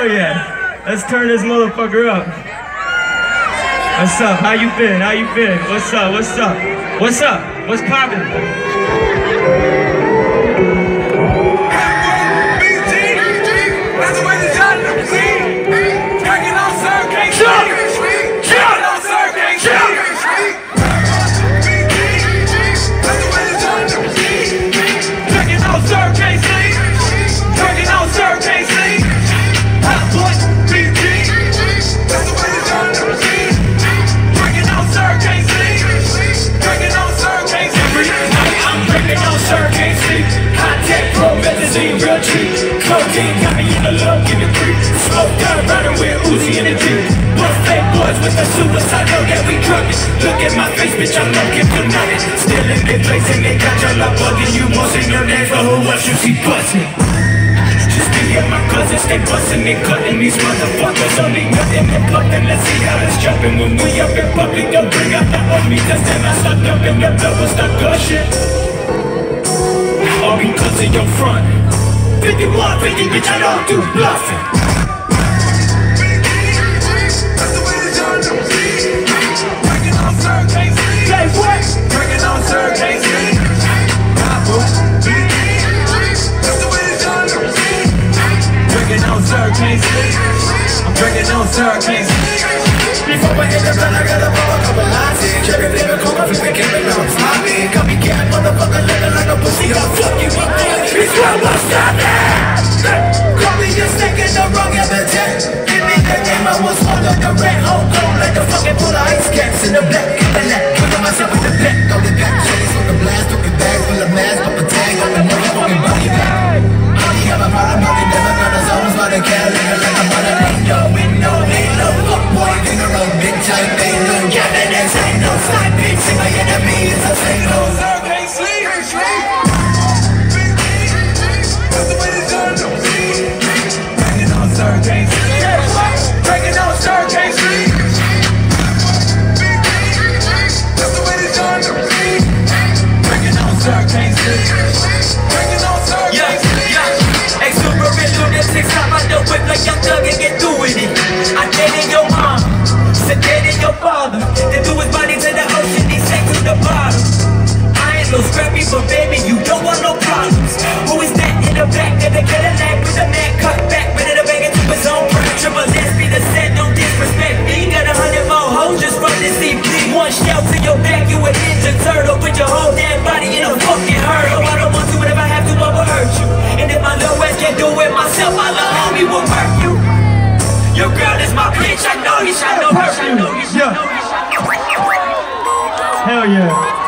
Hell yeah. Let's turn this motherfucker up. What's up? How you been? How you been? What's up? What's up? What's up? What's poppin'? Real treat, cocaine got me in the love, give it free. Smoke down, riding with Uzi in the Jeep. Both fake boys with the suicide, know that we drugging. Look at my face, bitch, I'm looking for nothing. Still in their place and they got your love bugging. You won't say your name for who else you see busting. Just me and my cousins, stay busting and cutting these motherfuckers. Only nothing and plucking, let's see how it's jumping. When we up in public, don't bring out the homie, cause then I start dumping, the blood will start gushing. All because of your front 51, 50, bitch, I don't do bluffing. That's the way the John don't see. Breaking on Sir Casey. Say what? Breaking on Sir Casey. That's the way the John don't see. Breaking on Sir Casey. I'm breaking on Sir Casey. Before I hit the run, I gotta blow a couple lines in. Cherry flavor, coke, I'm flipping, I'm sloppy. Got me cat, motherfucker, living like a pussy. I'll fuck you up. It's what was happening. Call me a snake in the wrong habitat. Give me the name, I was all of the red. Oh, cold like the fucking full of ice caps in the black. Kicking myself with the black. Go the back, shorties with the blast. Took the bag full of mask, up a tag, got the motherfucking body back. Only have a problem, but they never got us always by the cat. Like a mother, ain't no window, ain't no fuck boy, finger on big time, ain't no gabbing, ain't no side bitch. See my enemy is a single. Can't sleep, can't sleep. That's the way the John don't see. Breaking on Sir Casey. Breaking on Sir Casey. That's the way the John don't see. Breaking on Sir Casey. Breaking on Sir Casey. Hey, super rich on this 6 time I do whip like Young Thug and get through with it. I dated your mom, sedated your father. Then threw his body to the ocean, he sank to the bottom. I ain't no scrappy, but baby, you don't want no problems. Who is that in the back of the Cadillac with the man cut back, ready to bang into his own brain? Triple S be the set, no disrespect. He got 100 more hoes just from this CP. One shell to your back, you a ninja turtle. Put your whole damn body in a fucking hurdle. I don't want to, but if I have to, I will hurt you. And if my little ass can't do it myself, my little homie will hurt you. Your girl is my bitch, I know you should know her. Hell yeah.